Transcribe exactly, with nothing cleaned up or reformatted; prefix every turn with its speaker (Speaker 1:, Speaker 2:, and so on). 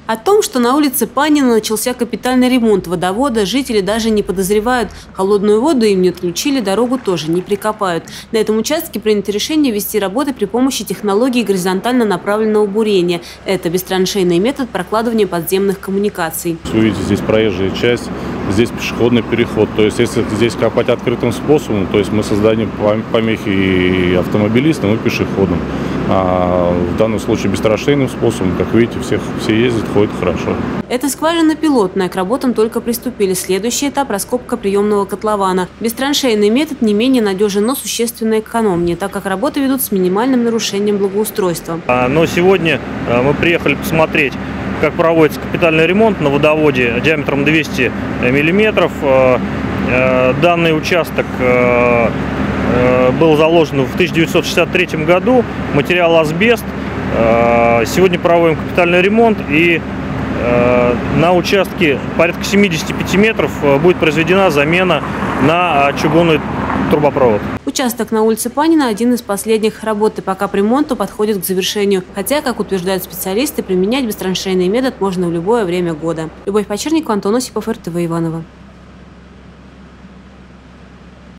Speaker 1: О том, что на улице Панина начался капитальный ремонт водовода, жители даже не подозревают. Холодную воду им не отключили, дорогу тоже не прикопают. На этом участке принято решение вести работы при помощи технологии горизонтально направленного бурения. Это бестраншейный метод прокладывания подземных коммуникаций.
Speaker 2: Вы видите, здесь проезжая часть, здесь пешеходный переход. То есть, если здесь копать открытым способом, то есть мы создадим помехи и автомобилистам, и пешеходам. А в данном случае бестраншейным способом, как видите, всех, все ездят, ходят хорошо.
Speaker 1: Эта скважина пилотная, к работам только приступили. Следующий этап – раскопка приемного котлована. Бестраншейный метод не менее надежен, но существенно экономнее, так как работы ведут с минимальным нарушением благоустройства.
Speaker 3: Но сегодня мы приехали посмотреть, как проводится капитальный ремонт на водоводе диаметром двести миллиметров. Данный участок был заложен в тысяча девятьсот шестьдесят третьем году, материал асбест. Сегодня проводим капитальный ремонт, и на участке порядка семидесяти пяти метров будет произведена замена на чугунный трубопровод.
Speaker 1: Участок на улице Панина – один из последних. Работы по капремонту подходит к завершению. Хотя, как утверждают специалисты, применять бестраншейный метод можно в любое время года. Любовь Почерникова, Антон Осипов, эр тэ вэ Иваново.